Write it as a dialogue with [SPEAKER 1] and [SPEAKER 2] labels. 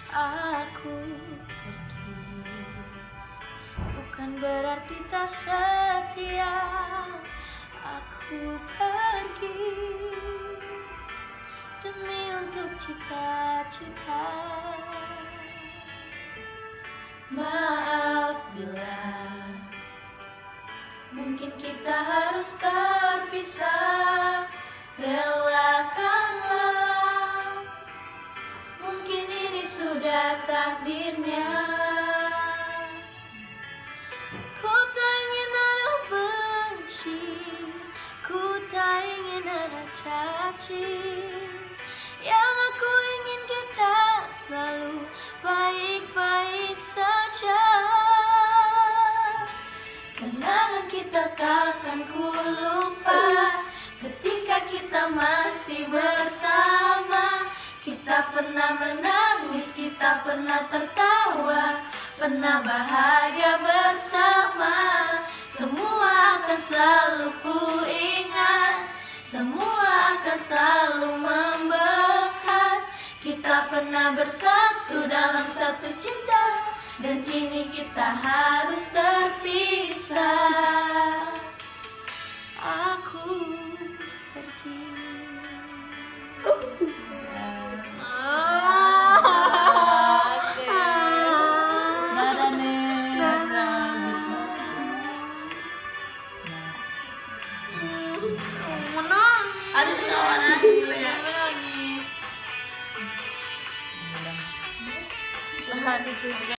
[SPEAKER 1] Aku pergi, bukan berarti tak setia. Aku pergi demi untuk cita-cita. Maaf bila mungkin kita harus terpisah. Relakanlah, mungkin ini sudah takdirnya. Ku tak ingin ada benci, ku tak ingin ada caci. Yang aku ingin kita selalu baik-baik saja. Kenangan kita takkan ku lupa. Ketika kita masih bersama, kita pernah menangis, kita pernah tertawa, pernah bahagia bersama. Semua akan selalu ku ingat, semua akan selalu membekas. Kita pernah bersatu dalam satu cinta, dan kini kita harus terpisah. Aku pergi.
[SPEAKER 2] Aduh, ketawa nangis ya. Nangis.
[SPEAKER 1] Tahan.